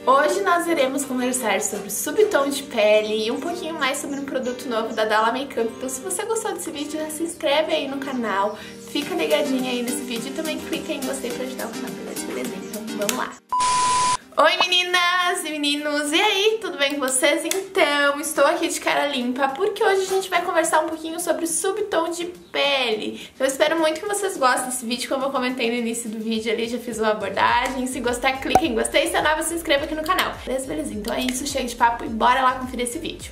Hoje nós iremos conversar sobre subtom de pele e um pouquinho mais sobre um produto novo da Dalla Makeup. Então se você gostou desse vídeo, já se inscreve aí no canal, fica ligadinha aí nesse vídeo e também clica em gostei pra ajudar o canal, beleza? Então vamos lá! Oi meninas e meninos, e aí, tudo bem com vocês? Então, estou aqui de cara limpa porque hoje a gente vai conversar um pouquinho sobre subtom de pele. Então eu espero muito que vocês gostem desse vídeo, como eu comentei no início do vídeo ali, já fiz uma abordagem. Se gostar, clica em gostei, se é nova, se inscreva aqui no canal. Beleza, beleza? Então é isso, chega de papo e bora lá conferir esse vídeo.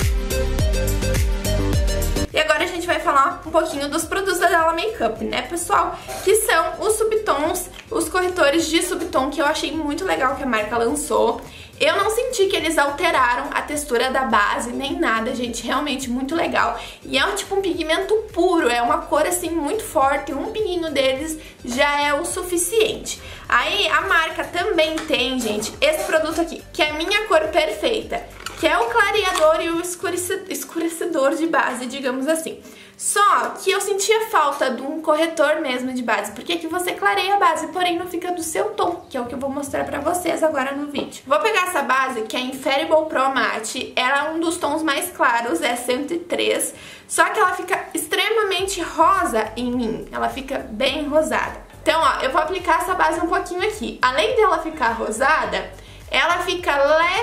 E agora a gente vai falar um pouquinho dos produtos da Dalla Makeup, né, pessoal? Que são os subtons, os corretores de subtom, que eu achei muito legal que a marca lançou. Eu não senti que eles alteraram a textura da base, nem nada, gente, realmente muito legal. E é tipo um pigmento puro, é uma cor assim muito forte, um pinguinho deles já é o suficiente. Aí a marca também tem, gente, esse produto aqui, que é a minha cor perfeita, que é o clareador e o escurecedor de base, digamos assim. Só que eu sentia falta de um corretor mesmo de base, porque aqui você clareia a base, porém não fica do seu tom, que é o que eu vou mostrar pra vocês agora no vídeo. Vou pegar essa base, que é Infallible Pro Matte, ela é um dos tons mais claros, é 103, só que ela fica extremamente rosa em mim, ela fica bem rosada. Então, ó, eu vou aplicar essa base um pouquinho aqui. Além dela ficar rosada, ela fica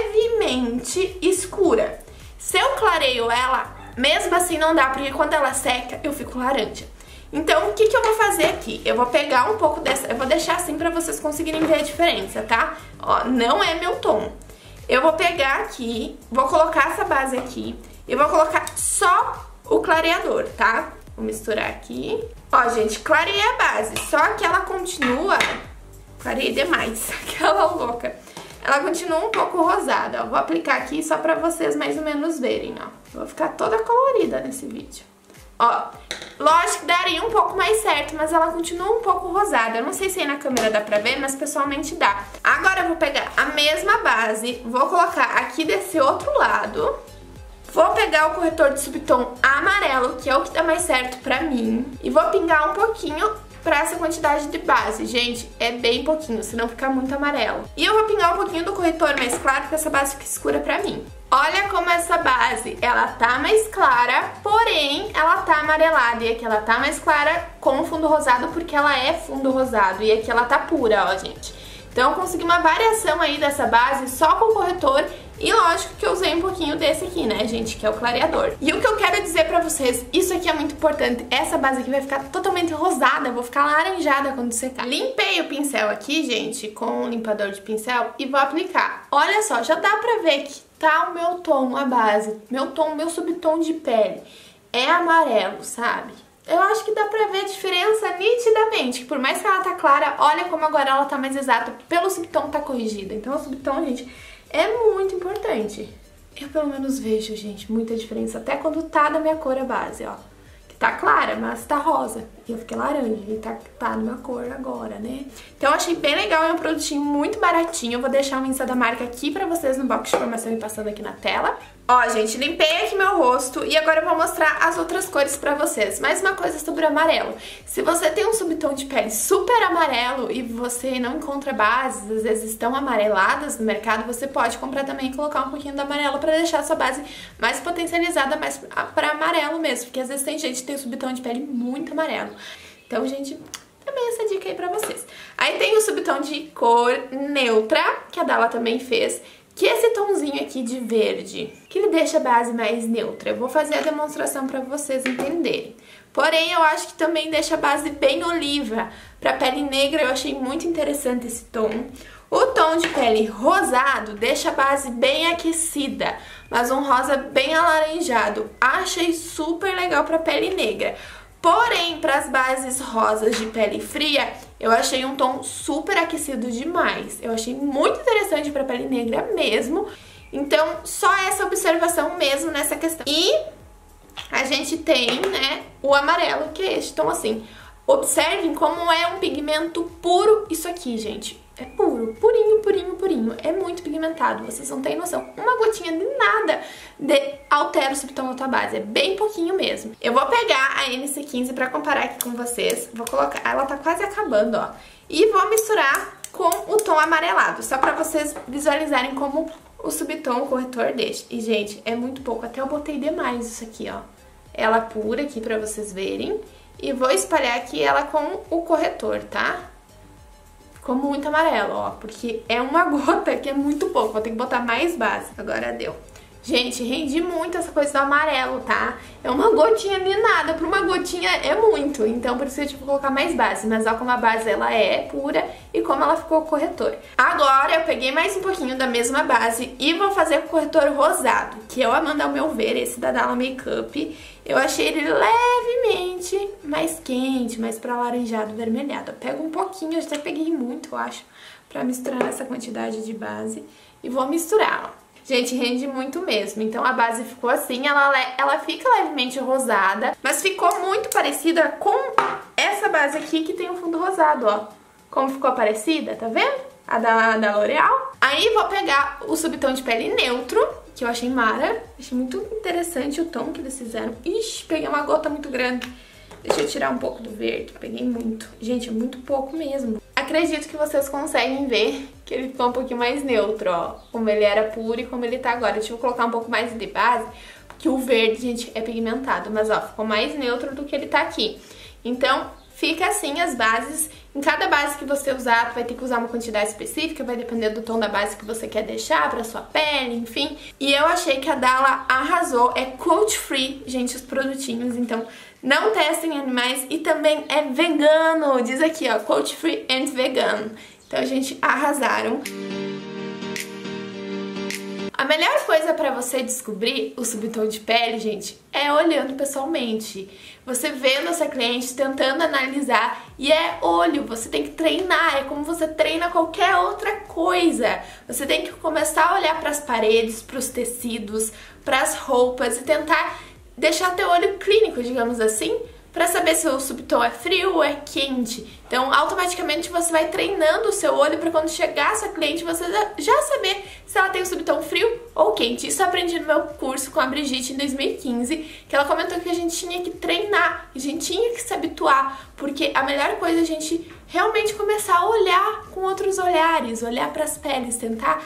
levemente escura. Se eu clareio ela, mesmo assim não dá, porque quando ela seca, eu fico laranja. Então, o que eu vou fazer aqui? Eu vou pegar um pouco dessa, eu vou deixar assim pra vocês conseguirem ver a diferença, tá? Ó, não é meu tom. Eu vou pegar aqui, vou colocar essa base aqui, e vou colocar só o clareador, tá? Vou misturar aqui. Ó, gente, clarei a base, só que ela continua... Clarei demais, aquela louca. Ela continua um pouco rosada, ó. Vou aplicar aqui só pra vocês mais ou menos verem, ó. Vou ficar toda colorida nesse vídeo. Ó, lógico que daria um pouco mais certo, mas ela continua um pouco rosada. Eu não sei se aí na câmera dá pra ver, mas pessoalmente dá. Agora eu vou pegar a mesma base, vou colocar aqui desse outro lado. Vou pegar o corretor de subtom amarelo, que é o que dá mais certo pra mim. E vou pingar um pouquinho pra essa quantidade de base. Gente, é bem pouquinho, senão fica muito amarelo. E eu vou pingar um pouquinho do corretor mais claro, porque essa base fica escura pra mim. Olha como essa base, ela tá mais clara, porém ela tá amarelada. E aqui ela tá mais clara com fundo rosado, porque ela é fundo rosado. E aqui ela tá pura, ó, gente. Então eu consegui uma variação aí dessa base só com o corretor. E lógico que eu usei um pouquinho desse aqui, né, gente, que é o clareador. E o que eu quero dizer pra vocês, isso aqui é muito importante, essa base aqui vai ficar totalmente rosada, eu vou ficar laranjada quando secar. Limpei o pincel aqui, gente, com um limpador de pincel e vou aplicar. Olha só, já dá pra ver que tá o meu tom, a base, meu tom, meu subtom de pele é amarelo, sabe? Eu acho que dá pra ver a diferença nitidamente, que por mais que ela tá clara, olha como agora ela tá mais exata, pelo subtom tá corrigida. Então o subtom, gente, é muito importante. Eu pelo menos vejo, gente, muita diferença, até quando tá da minha cor a base, ó. Que tá clara, mas tá rosa. E eu fiquei laranja, e tá na minha cor agora, né? Então eu achei bem legal, é um produtinho muito baratinho. Eu vou deixar o Insta da marca aqui pra vocês no box de informação e passando aqui na tela. Ó, gente, limpei aqui meu rosto e agora eu vou mostrar as outras cores pra vocês. Mais uma coisa sobre o amarelo. Se você tem um subtom de pele super amarelo e você não encontra bases, às vezes estão amareladas no mercado, você pode comprar também e colocar um pouquinho do amarelo pra deixar a sua base mais potencializada, mais pra amarelo mesmo. Porque às vezes tem gente que tem subtom de pele muito amarelo. Então, gente, também essa dica aí pra vocês. Aí tem o subtom de cor neutra, que a Dalla também fez, que é esse tomzinho aqui de verde, que ele deixa a base mais neutra. Eu vou fazer a demonstração pra vocês entenderem. Porém, eu acho que também deixa a base bem oliva. Pra pele negra, eu achei muito interessante esse tom. O tom de pele rosado deixa a base bem aquecida, mas um rosa bem alaranjado. Achei super legal pra pele negra. Porém, para as bases rosas de pele fria, eu achei um tom super aquecido demais. Eu achei muito interessante para pele negra mesmo. Então, só essa observação mesmo nessa questão. E a gente tem, né, o amarelo, que é este tom assim. Observem como é um pigmento puro isso aqui, gente. É puro, purinho, purinho, purinho. É muito pigmentado, vocês não têm noção. Uma gotinha de nada altera o subtom da tua base, é bem pouquinho mesmo. Eu vou pegar a NC15 pra comparar aqui com vocês. Vou colocar, ela tá quase acabando, ó. E vou misturar com o tom amarelado, só pra vocês visualizarem como o subtom, o corretor deixa. E, gente, é muito pouco, até eu botei demais isso aqui, ó. Ela pura aqui pra vocês verem. E vou espalhar aqui ela com o corretor, tá? Ficou muito amarelo, ó, porque é uma gota que é muito pouco, vou ter que botar mais base. Agora deu. Gente, rendi muito essa coisa do amarelo, tá? É uma gotinha de nada, pra uma gotinha é muito, então por isso eu tive que colocar mais base. Mas ó como a base ela é pura e como ela ficou corretor. Agora eu peguei mais um pouquinho da mesma base e vou fazer com o corretor rosado, que eu, Amanda, ao meu ver, esse da Dalla Makeup, eu achei ele levemente mais quente, mais pra alaranjado, vermelhado. Eu pego um pouquinho, eu até peguei muito, eu acho, pra misturar nessa quantidade de base e vou misturar, ó. Gente, rende muito mesmo, então a base ficou assim, ela fica levemente rosada, mas ficou muito parecida com essa base aqui que tem o fundo rosado, ó. Como ficou parecida, tá vendo? A da L'Oreal. Aí vou pegar o subtom de pele neutro, que eu achei mara, achei muito interessante o tom que eles fizeram. Ixi, peguei uma gota muito grande. Deixa eu tirar um pouco do verde, peguei muito. Gente, é muito pouco mesmo. Acredito que vocês conseguem ver que ele ficou um pouquinho mais neutro, ó. Como ele era puro e como ele tá agora. Deixa eu colocar um pouco mais de base, porque o verde, gente, é pigmentado. Mas, ó, ficou mais neutro do que ele tá aqui. Então, fica assim as bases. Em cada base que você usar, tu vai ter que usar uma quantidade específica, vai depender do tom da base que você quer deixar pra sua pele, enfim. E eu achei que a Dalla arrasou, é cruelty free, gente, os produtinhos, então não testem em animais e também é vegano, diz aqui, ó, cruelty free and vegan. Então, gente, arrasaram. A melhor coisa pra você descobrir o subtom de pele, gente, é olhando pessoalmente. Você vendo essa cliente, tentando analisar, e é olho, você tem que treinar, é como você treina qualquer outra coisa. Você tem que começar a olhar pras paredes, pros tecidos, pras roupas e tentar deixar teu olho clínico, digamos assim, pra saber se o subtom é frio ou é quente. Então, automaticamente você vai treinando o seu olho pra quando chegar a sua cliente, você já saber se ela tem o subtom frio ou quente. Isso eu aprendi no meu curso com a Brigitte em 2015, que ela comentou que a gente tinha que treinar, a gente tinha que se habituar, porque a melhor coisa é a gente realmente começar a olhar com outros olhares, olhar pras peles, tentar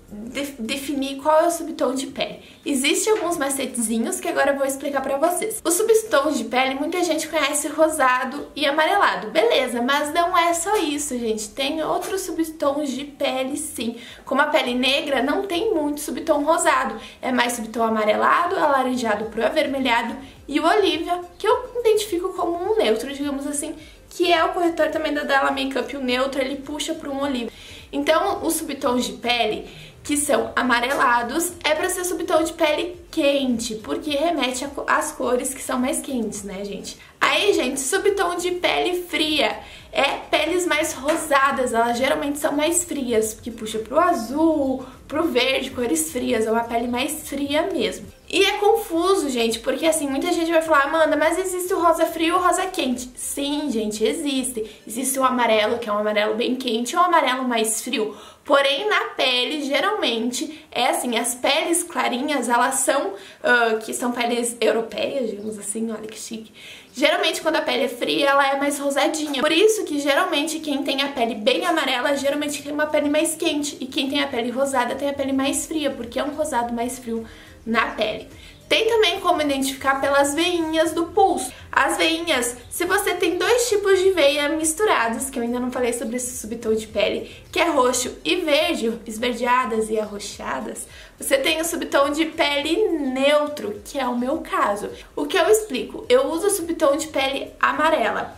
definir qual é o subtom de pele. Existem alguns macetezinhos que agora eu vou explicar pra vocês. Os subtons de pele, muita gente conhece rosado e amarelado, beleza, mas não é só isso, gente. Tem outros subtons de pele, sim. Como a pele negra, não tem muito subtom rosado. É mais subtom amarelado, alaranjado pro avermelhado e o Olivia, que eu identifico como um neutro, digamos assim, que é o corretor também da Dalla Makeup. O neutro, ele puxa para um Olivia. Então, os subtons de pele que são amarelados, é pra ser subtom de pele quente, porque remete às cores que são mais quentes, né, gente? Aí, gente, subtom de pele fria é peles mais rosadas, elas geralmente são mais frias, porque puxa pro azul, pro verde, cores frias, é uma pele mais fria mesmo. E é confuso, gente, porque assim, muita gente vai falar, Amanda, mas existe o rosa frio e o rosa quente. Sim, gente, existe. Existe o amarelo, que é um amarelo bem quente, e um amarelo mais frio. Porém, na pele, geralmente, é assim, as peles clarinhas, elas são, que são peles europeias, digamos assim, olha que chique. Geralmente, quando a pele é fria, ela é mais rosadinha. Por isso que, geralmente, quem tem a pele bem amarela, geralmente tem uma pele mais quente. E quem tem a pele rosada tem a pele mais fria, porque é um rosado mais frio na pele. Tem também como identificar pelas veinhas do pulso. As veinhas, se você tem dois tipos de veia misturados, que eu ainda não falei sobre esse subtom de pele, que é roxo e verde, esverdeadas e arroxeadas, você tem o subtom de pele neutro, que é o meu caso. O que eu explico? Eu uso o subtom de pele amarela,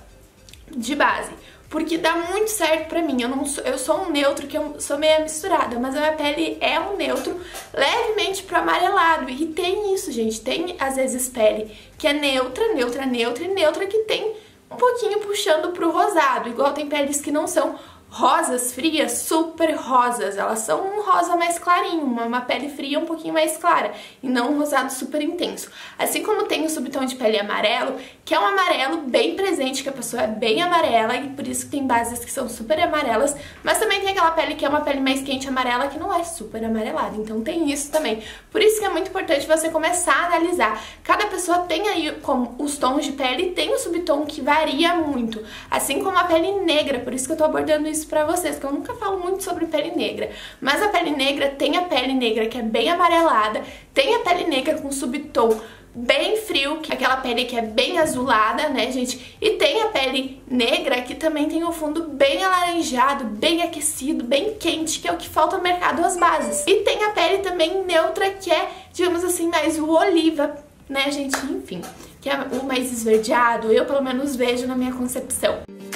de base, porque dá muito certo pra mim. Eu sou um neutro, que eu sou meio misturada, mas a minha pele é um neutro levemente pro amarelado. E tem isso, gente. Tem, às vezes, pele que é neutra, neutra, neutra e neutra que tem um pouquinho puxando pro rosado. Igual tem peles que não são rosas frias, super rosas. Elas são um rosa mais clarinho, uma pele fria um pouquinho mais clara, e não um rosado super intenso. Assim como tem o subtom de pele amarelo, que é um amarelo bem presente, que a pessoa é bem amarela, e por isso que tem bases que são super amarelas, mas também tem aquela pele que é uma pele mais quente amarela, que não é super amarelada, então tem isso também. Por isso que é muito importante você começar a analisar. Cada pessoa tem aí como os tons de pele, tem o subtom que varia muito, assim como a pele negra, por isso que eu tô abordando isso isso pra vocês, que eu nunca falo muito sobre pele negra. Mas a pele negra tem a pele negra que é bem amarelada, tem a pele negra com subtom bem frio, que é aquela pele que é bem azulada, né, gente? E tem a pele negra que também tem o fundo bem alaranjado, bem aquecido, bem quente, que é o que falta no mercado, as bases. E tem a pele também neutra, que é, digamos assim, mais o oliva, né, gente? Enfim, que é o mais esverdeado, eu pelo menos vejo na minha concepção.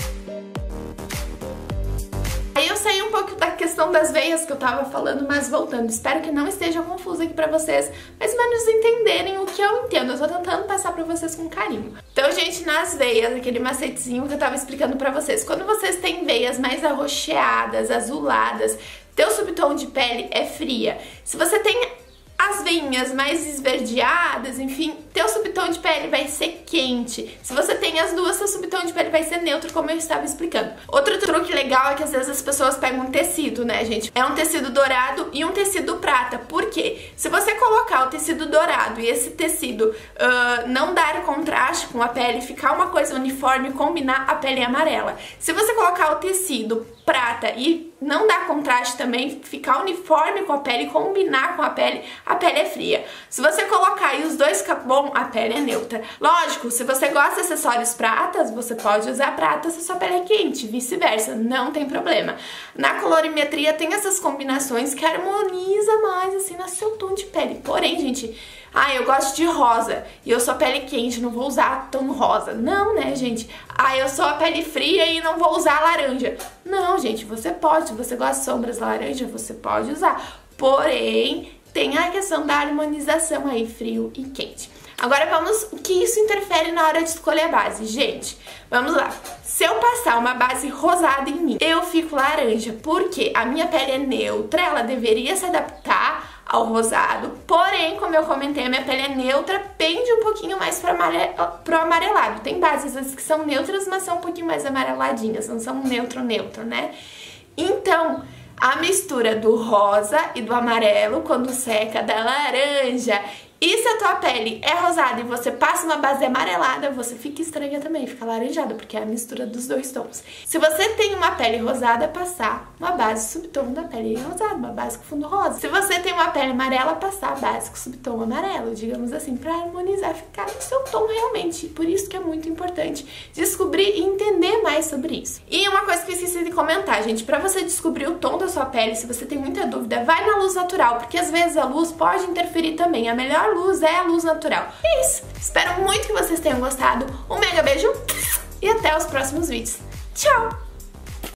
Aí eu saí um pouco da questão das veias que eu tava falando, mas voltando, espero que não esteja confuso aqui pra vocês, mais ou menos entenderem o que eu entendo. Eu tô tentando passar pra vocês com carinho. Então, gente, nas veias, aquele macetezinho que eu tava explicando pra vocês, quando vocês têm veias mais arroxeadas, azuladas, teu subtom de pele é fria. Se você tem as veinhas mais esverdeadas, enfim, teu subtom de pele vai ser quente. Se você tem as duas, seu subtom de pele vai ser neutro, como eu estava explicando. Outro truque legal é que às vezes as pessoas pegam um tecido, né, gente? É um tecido dourado e um tecido prata. Por quê? Se você colocar o tecido dourado e esse tecido não dar contraste com a pele, ficar uma coisa uniforme, combinar, a pele é amarela. Se você colocar o tecido prata e não dar contraste também, ficar uniforme com a pele, combinar com a pele é fria. Se você colocar aí os dois ficar bom, a pele é neutra. Lógico, se você gosta de acessórios pratas, você pode usar prata se a sua pele é quente, vice-versa, não tem problema. Na colorimetria tem essas combinações que harmoniza mais assim no seu tom de pele. Porém, gente, eu gosto de rosa e eu sou pele quente, não vou usar tom rosa. Não, né, gente? Eu sou a pele fria e não vou usar laranja. Não, gente, você pode. Se você gosta de sombras laranja, você pode usar. Porém, tem a questão da harmonização aí, frio e quente. Agora vamos, o que isso interfere na hora de escolher a base, gente? Vamos lá. Se eu passar uma base rosada em mim, eu fico laranja, porque a minha pele é neutra, ela deveria se adaptar ao rosado, porém, como eu comentei, a minha pele é neutra, pende um pouquinho mais pro amarelado. Tem bases às vezes que são neutras, mas são um pouquinho mais amareladinhas, não são neutro, né? Então, a mistura do rosa e do amarelo, quando seca, dá laranja. E se a tua pele é rosada e você passa uma base amarelada, você fica estranha também, fica laranjada, porque é a mistura dos dois tons. Se você tem uma pele rosada, passar uma base subtom da pele rosada, uma base com fundo rosa. Se você tem uma pele amarela, passar a base com subtom amarelo, digamos assim, pra harmonizar, ficar no seu tom realmente. Por isso que é muito importante descobrir e entender mais sobre isso. E uma coisa que eu esqueci de comentar, gente, pra você descobrir o tom da sua pele, se você tem muita dúvida, vai na luz natural, porque às vezes a luz pode interferir também. A melhor luz é a luz natural. E é isso. Espero muito que vocês tenham gostado. Um mega beijo e até os próximos vídeos. Tchau!